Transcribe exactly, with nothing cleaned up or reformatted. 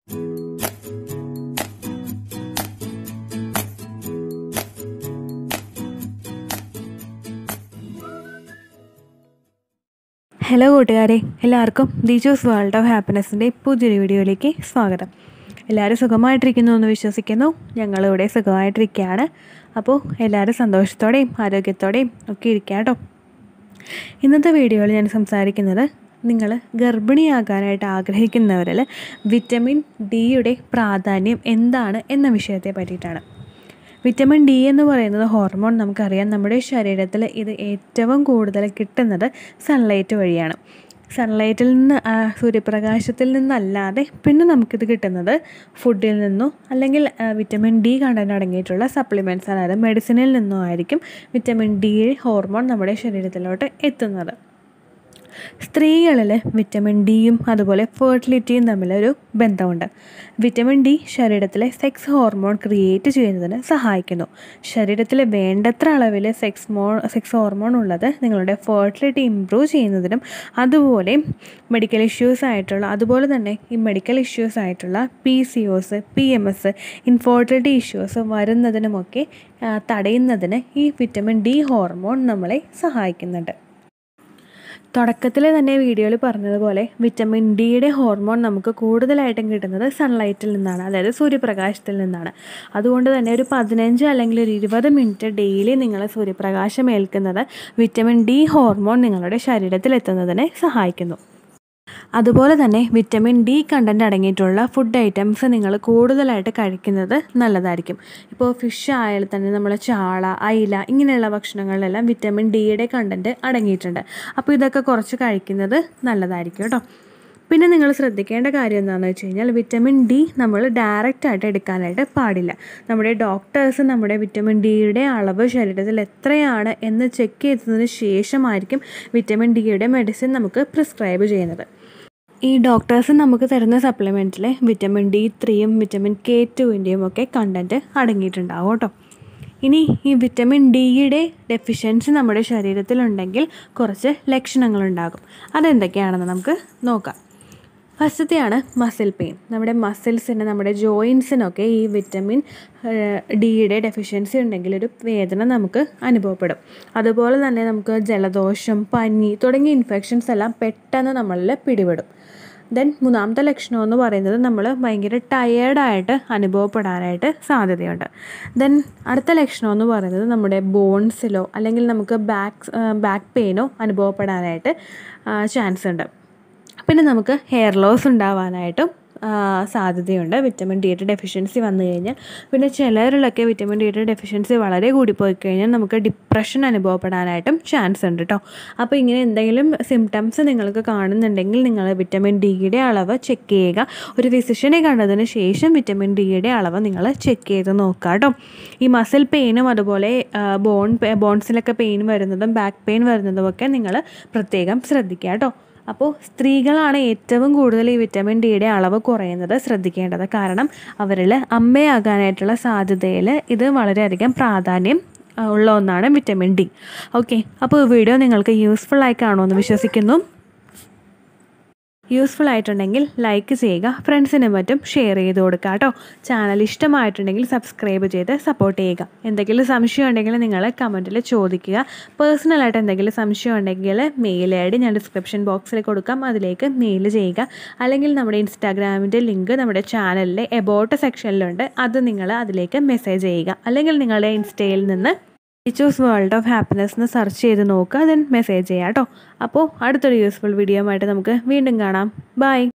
Hello കൂട്ടുകാരെ, എല്ലാവർക്കും ദിജോസ് world of ഹാപ്പിനെസ്സിൻ്റെ പുതിയൊരു വീഡിയോയിലേക്ക് സ്വാഗതം. എല്ലാവരും സുഖമായിട്ടിരിക്കുന്നു എന്ന് വിശ്വസിക്കുന്നു. ഞങ്ങളിവിടെ സുഖമായിട്ടിരിക്കുകയാണ്. അപ്പോൾ എല്ലാവരും സന്തോഷത്തോടെയും ആരോഗ്യത്തോടെയും ഒക്കെ ഇരിക്കുക കേട്ടോ. ഇന്നത്തെ വീഡിയോയിൽ ഞാൻ സംസാരിക്കുന്നത് നിങ്ങൾ ഗർഭിണിയാകാനായിട്ട് ആഗ്രഹിക്കുന്നവരിൽ വിറ്റമിൻ ഡിയുടെ പ്രാധാന്യം എന്താണ് എന്ന വിഷയത്തെ പറ്റിയിട്ടാണ്. വിറ്റമിൻ ഡി എന്ന് പറയുന്നത് ഹോർമോൺ നമുക്കറിയാം. നമ്മുടെ ശരീരത്തിൽ ഇത് ഏറ്റവും കൂടുതൽ കിട്ടുന്നത് സൺലൈറ്റ് വഴിയാണ്. സൺലൈറ്റിൽ നിന്ന് സൂര്യപ്രകാശത്തിൽ നിന്നല്ലാതെ പിന്നെ നമുക്കിത് കിട്ടുന്നത് ഫുഡിൽ നിന്നോ അല്ലെങ്കിൽ വിറ്റമിൻ ഡി കണ്ടന്റ് അടങ്ങിയിട്ടുള്ള സപ്ലിമെൻറ്റ്സ്, അതായത് മെഡിസിനിൽ നിന്നോ ആയിരിക്കും വിറ്റമിൻ ഡി ഹോർമോൺ നമ്മുടെ ശരീരത്തിലോട്ട് എത്തുന്നത്. സ്ത്രീകളിൽ വിറ്റമിൻ ഡിയും അതുപോലെ ഫെർട്ടിലിറ്റിയും തമ്മിലൊരു ബന്ധമുണ്ട്. വിറ്റമിൻ ഡി ശരീരത്തിലെ സെക്സ് ഹോർമോൺ ക്രിയേറ്റ് ചെയ്യുന്നതിന് സഹായിക്കുന്നു. ശരീരത്തിൽ വേണ്ടത്ര അളവിൽ സെക്സ് മോ സെക്സ് ഹോർമോൺ ഉള്ളത് നിങ്ങളുടെ ഫെർട്ടിലിറ്റി ഇംപ്രൂവ് ചെയ്യുന്നതിനും അതുപോലെ മെഡിക്കൽ ഇഷ്യൂസ് ആയിട്ടുള്ള അതുപോലെ തന്നെ ഈ മെഡിക്കൽ ഇഷ്യൂസ് ആയിട്ടുള്ള P C O S, P M S, infertility issues വരുന്നതിനുമൊക്കെ തടയുന്നതിന് ഈ വിറ്റമിൻ ഡി ഹോർമോൺ നമ്മളെ സഹായിക്കുന്നുണ്ട്. തുടക്കത്തിൽ തന്നെ വീഡിയോയിൽ പറഞ്ഞതുപോലെ വിറ്റമിൻ ഡിയുടെ ഹോർമോൺ നമുക്ക് കൂടുതലായിട്ടും കിട്ടുന്നത് സൺലൈറ്റിൽ നിന്നാണ്, അതായത് സൂര്യപ്രകാശത്തിൽ നിന്നാണ്. അതുകൊണ്ട് തന്നെ ഒരു പതിനഞ്ച് അല്ലെങ്കിൽ ഒരു ഇരുപത് മിനിറ്റ് ഡെയിലി നിങ്ങൾ സൂര്യപ്രകാശം ഏൽക്കുന്നത് വിറ്റമിൻ ഡി ഹോർമോൺ നിങ്ങളുടെ ശരീരത്തിൽ എത്തുന്നതിന് സഹായിക്കുന്നു. അതുപോലെ തന്നെ വിറ്റമിൻ ഡി കണ്ടന്റ് അടങ്ങിയിട്ടുള്ള ഫുഡ് ഐറ്റംസ് നിങ്ങൾ കൂടുതലായിട്ട് കഴിക്കുന്നത് നല്ലതായിരിക്കും. ഇപ്പോൾ ഫിഷ് ആയാൽ തന്നെ നമ്മൾ ചാള, അയില ഇങ്ങനെയുള്ള ഭക്ഷണങ്ങളിലെല്ലാം വിറ്റമിൻ ഡിയുടെ കണ്ടന്റ് അടങ്ങിയിട്ടുണ്ട്. അപ്പോൾ ഇതൊക്കെ കുറച്ച് കഴിക്കുന്നത് നല്ലതായിരിക്കും കേട്ടോ. പിന്നെ നിങ്ങൾ ശ്രദ്ധിക്കേണ്ട കാര്യം എന്താണെന്ന് വെച്ച് കഴിഞ്ഞാൽ വിറ്റമിൻ ഡി നമ്മൾ ഡയറക്റ്റായിട്ട് എടുക്കാനായിട്ട് പാടില്ല. നമ്മുടെ ഡോക്ടേഴ്സ് നമ്മുടെ വിറ്റമിൻ ഡിയുടെ അളവ് ശരീരത്തിൽ എത്രയാണ് എന്ന് ചെക്ക് ചെയ്തതിന് ശേഷമായിരിക്കും വിറ്റമിൻ ഡിയുടെ മെഡിസിൻ നമുക്ക് പ്രിസ്ക്രൈബ് ചെയ്യുന്നത്. ഈ ഡോക്ടേഴ്സ് നമുക്ക് തരുന്ന സപ്ലിമെൻറ്റിൽ വിറ്റമിൻ ഡി ത്രീയും വിറ്റമിൻ കെ ടുവിൻ്റെയും ഒക്കെ കണ്ടൻറ്റ് അടങ്ങിയിട്ടുണ്ടാവും കേട്ടോ. ഇനി ഈ വിറ്റമിൻ ഡിയുടെ ഡെഫിഷ്യൻസി നമ്മുടെ ശരീരത്തിലുണ്ടെങ്കിൽ കുറച്ച് ലക്ഷണങ്ങളുണ്ടാകും. അതെന്തൊക്കെയാണെന്ന് നമുക്ക് നോക്കാം. ഫസ്റ്റത്തെയാണ് മസിൽ പെയിൻ. നമ്മുടെ മസിൽസിന്, നമ്മുടെ ജോയിൻസിനൊക്കെ ഈ വിറ്റമിൻ ഡിയുടെ ഡെഫിഷ്യൻസി ഉണ്ടെങ്കിൽ ഒരു വേദന നമുക്ക് അനുഭവപ്പെടും. അതുപോലെ തന്നെ നമുക്ക് ജലദോഷം, പനി തുടങ്ങിയ ഇൻഫെക്ഷൻസ് എല്ലാം പെട്ടെന്ന് നമ്മളിൽ പിടിപെടും. ദെൻ മൂന്നാമത്തെ ലക്ഷണം എന്ന് പറയുന്നത് നമ്മൾ ഭയങ്കര ടയേർഡായിട്ട് അനുഭവപ്പെടാനായിട്ട് സാധ്യതയുണ്ട്. ദെൻ അടുത്ത ലക്ഷണം എന്ന് പറയുന്നത് നമ്മുടെ ബോൺസിലോ അല്ലെങ്കിൽ നമുക്ക് ബാക്ക് ബാക്ക് പെയിനോ അനുഭവപ്പെടാനായിട്ട് ചാൻസ് ഉണ്ട്. പിന്നെ നമുക്ക് ഹെയർ ലോസ് ഉണ്ടാവാനായിട്ടും സാധ്യതയുണ്ട് വിറ്റമിൻ ഡിയുടെ ഡെഫിഷ്യൻസി വന്നു കഴിഞ്ഞാൽ. പിന്നെ ചിലരിലൊക്കെ വിറ്റമിൻ ഡിയുടെ ഡെഫിഷ്യൻസി വളരെ കൂടിപ്പോയി കഴിഞ്ഞാൽ നമുക്ക് ഡിപ്രഷൻ അനുഭവപ്പെടാനായിട്ടും ചാൻസ് ഉണ്ട് കേട്ടോ. അപ്പോൾ ഇങ്ങനെ എന്തെങ്കിലും സിംറ്റംസ് നിങ്ങൾക്ക് കാണുന്നുണ്ടെങ്കിൽ നിങ്ങൾ വിറ്റമിൻ ഡിയുടെ അളവ് ചെക്ക് ചെയ്യുക. ഒരു ഫിസിഷ്യനെ കണ്ടതിന് ശേഷം വിറ്റമിൻ ഡിയുടെ അളവ് നിങ്ങൾ ചെക്ക് ചെയ്ത് നോക്കുക കേട്ടോ. ഈ മസിൽ പെയിനും അതുപോലെ ബോൺ ബോൺസിലൊക്കെ പെയിൻ വരുന്നതും ബാക്ക് പെയിൻ വരുന്നതും ഒക്കെ നിങ്ങൾ പ്രത്യേകം ശ്രദ്ധിക്കുക കേട്ടോ. അപ്പോൾ സ്ത്രീകളാണ് ഏറ്റവും കൂടുതൽ ഈ വിറ്റമിൻ ഡിയുടെ അളവ് കുറയുന്നത് ശ്രദ്ധിക്കേണ്ടത്. കാരണം അവരിൽ അമ്മയാകാനായിട്ടുള്ള സാധ്യതയിൽ ഇത് വളരെയധികം പ്രാധാന്യം ഉള്ള ഒന്നാണ് വിറ്റമിൻ ഡി. ഓക്കെ, അപ്പോൾ ഈ വീഡിയോ നിങ്ങൾക്ക് യൂസ്ഫുൾ ആയി കാണുമെന്ന് വിശ്വസിക്കുന്നു. യൂസ്ഫുൾ ആയിട്ടുണ്ടെങ്കിൽ ലൈക്ക് ചെയ്യുക, ഫ്രണ്ട്സിനും മറ്റും ഷെയർ ചെയ്ത് കൊടുക്കുക കേട്ടോ. ചാനൽ ഇഷ്ടമായിട്ടുണ്ടെങ്കിൽ സബ്സ്ക്രൈബ് ചെയ്ത് സപ്പോർട്ട് ചെയ്യുക. എന്തെങ്കിലും സംശയം ഉണ്ടെങ്കിൽ നിങ്ങൾ കമൻറ്റിൽ ചോദിക്കുക. പേഴ്സണലായിട്ട് എന്തെങ്കിലും സംശയം ഉണ്ടെങ്കിൽ മെയിൽ ഐ ഡി ഞാൻ ഡിസ്ക്രിപ്ഷൻ ബോക്സിൽ കൊടുക്കാം, അതിലേക്ക് മെയിൽ ചെയ്യുക. അല്ലെങ്കിൽ നമ്മുടെ ഇൻസ്റ്റാഗ്രാമിൻ്റെ ലിങ്ക് നമ്മുടെ ചാനലിലെ എബോട്ട് സെക്ഷനിലുണ്ട്, അത് നിങ്ങൾ അതിലേക്ക് മെസ്സേജ് ചെയ്യുക. അല്ലെങ്കിൽ നിങ്ങളുടെ ഇൻസ്റ്റയിൽ നിന്ന് ദിജോസ് വേൾഡ് ഓഫ് ഹാപ്പിനെസ് എന്ന് സെർച്ച് ചെയ്ത് നോക്കുക, ദെൻ മെസ്സേജ് ചെയ്യാം കേട്ടോ. അപ്പോൾ അടുത്തൊരു യൂസ്ഫുൾ വീഡിയോ ആയിട്ട് നമുക്ക് വീണ്ടും കാണാം. ബൈ.